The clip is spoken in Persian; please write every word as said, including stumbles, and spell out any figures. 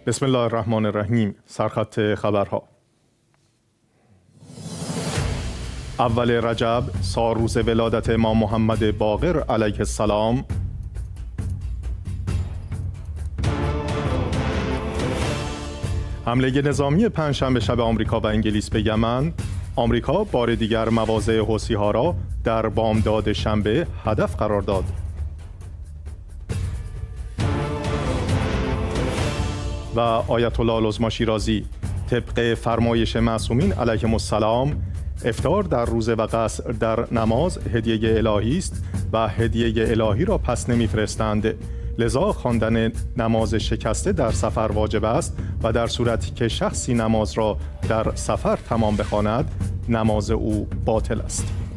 بسم الله الرحمن الرحیم. سرخط خبرها. اول رجب، سال روز ولادت امام محمد باقر علیه السلام. حمله نظامی پنجشنبه شب آمریکا و انگلیس به یمن. آمریکا بار دیگر مواضع حوثی‌ها را در بامداد شنبه هدف قرار داد. و آیت الله العظمی شیرازی: طبق فرمایش معصومین علیهم السلام، افطار در روزه و قصر در نماز هدیه الهی است و هدیه الهی را پس نمی‌فرستند، لذا خواندن نماز شکسته در سفر واجب است و در صورتی که شخصی نماز را در سفر تمام بخواند، نماز او باطل است.